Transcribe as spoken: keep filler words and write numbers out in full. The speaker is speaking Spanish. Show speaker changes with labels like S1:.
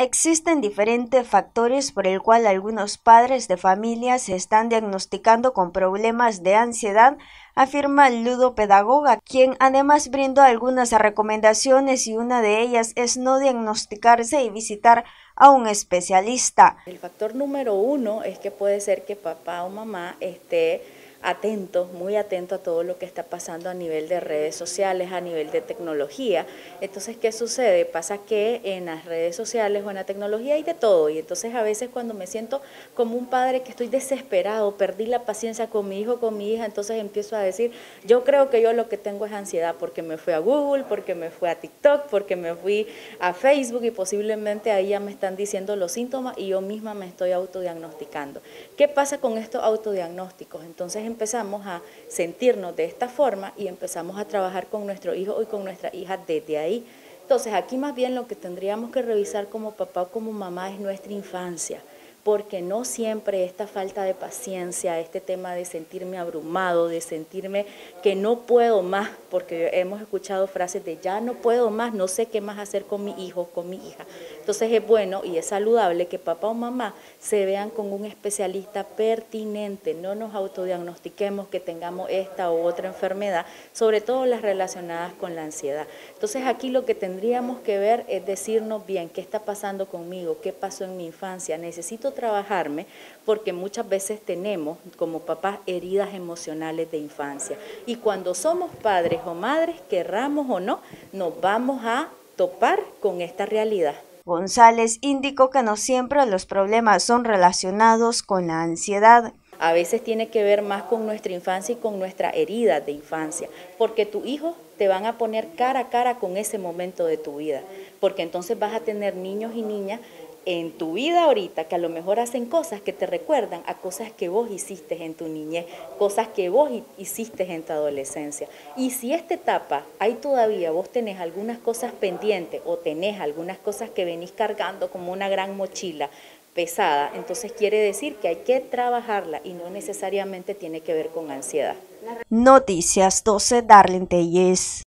S1: Existen diferentes factores por el cual algunos padres de familia se están diagnosticando con problemas de ansiedad, afirma el ludopedagoga, quien además brindó algunas recomendaciones y una de ellas es no diagnosticarse y visitar a un especialista.
S2: El factor número uno es que puede ser que papá o mamá esté atento, muy atento a todo lo que está pasando a nivel de redes sociales, a nivel de tecnología. Entonces, ¿qué sucede? Pasa que en las redes sociales o en la tecnología hay de todo, y entonces a veces cuando me siento como un padre que estoy desesperado, perdí la paciencia con mi hijo, con mi hija, entonces empiezo a decir, yo creo que yo lo que tengo es ansiedad porque me fui a Google, porque me fui a TikTok, porque me fui a Facebook y posiblemente ahí ya me están diciendo los síntomas y yo misma me estoy autodiagnosticando. ¿Qué pasa con estos autodiagnósticos? Entonces empezamos a sentirnos de esta forma y empezamos a trabajar con nuestro hijo y con nuestra hija desde ahí. Entonces aquí más bien lo que tendríamos que revisar como papá o como mamá es nuestra infancia, porque no siempre esta falta de paciencia, este tema de sentirme abrumado, de sentirme que no puedo más, porque hemos escuchado frases de ya no puedo más, no sé qué más hacer con mi hijo, con mi hija. Entonces es bueno y es saludable que papá o mamá se vean con un especialista pertinente, no nos autodiagnostiquemos que tengamos esta u otra enfermedad, sobre todo las relacionadas con la ansiedad. Entonces aquí lo que tendríamos que ver es decirnos bien, ¿qué está pasando conmigo? ¿Qué pasó en mi infancia? Necesito trabajarme porque muchas veces tenemos como papás heridas emocionales de infancia y cuando somos padres o madres, querramos o no, nos vamos a topar con esta realidad.
S1: González indicó que no siempre los problemas son relacionados con la ansiedad.
S2: A veces tiene que ver más con nuestra infancia y con nuestra herida de infancia, porque tus hijos te van a poner cara a cara con ese momento de tu vida, porque entonces vas a tener niños y niñas en tu vida ahorita que a lo mejor hacen cosas que te recuerdan a cosas que vos hiciste en tu niñez, cosas que vos hiciste en tu adolescencia. Y si esta etapa hay todavía, vos tenés algunas cosas pendientes o tenés algunas cosas que venís cargando como una gran mochila pesada, entonces quiere decir que hay que trabajarla y no necesariamente tiene que ver con ansiedad.
S1: Noticias doce, Darlene Telles.